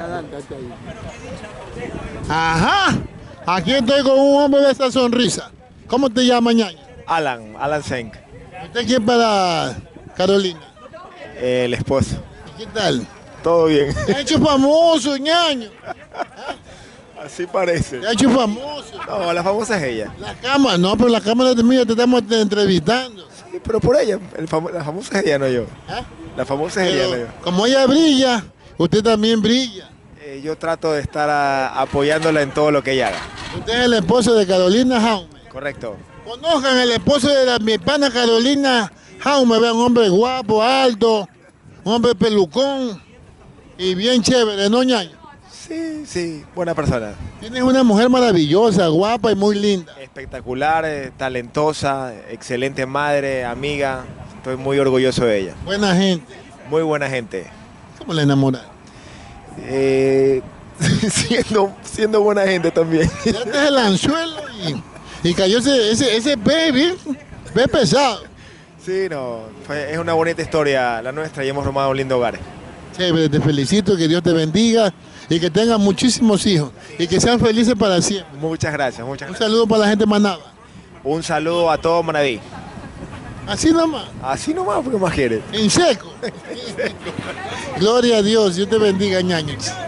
Ajá. Aquí estoy con un hombre de esa sonrisa. ¿Cómo te llamas, ñaño? Alan Senk, ¿Usted quién para Carolina? el esposo. ¿Qué tal? Todo bien. Te ha hecho famoso, ñaño. Así parece. Te ha hecho famoso. No, la famosa es ella. La cámara, no, pero la cámara de mí te estamos entrevistando. Sí, pero por ella. La famosa es ella, no yo. ¿Ah? La famosa es ella, no Pero yo. como ella brilla, usted también brilla. Yo trato de estar apoyándola en todo lo que ella haga. Usted es el esposo de Carolina Jaume. Correcto. Conozcan el esposo de mi pana Carolina Jaume, vean, un hombre guapo, alto, un hombre pelucón y bien chévere, ¿no, ñaño? Sí, buena persona. Tienes una mujer maravillosa, guapa y muy linda. Espectacular, talentosa, excelente madre, amiga. Estoy muy orgulloso de ella. Buena gente. Muy buena gente. ¿Cómo la enamoraron? Siendo buena gente también. Tiraste el anzuelo y cayó ese baby, ve pesado. Sí, no, es una bonita historia la nuestra y hemos formado un lindo hogar. Chévere, te felicito, que Dios te bendiga y que tengas muchísimos hijos y que sean felices para siempre. Muchas gracias, muchas Un gracias. saludo para la gente de Manaba. Un saludo a todo Manaví. Así nomás, Así nomás, porque más quieres. en seco. Gloria a Dios, Dios te bendiga, ñaño.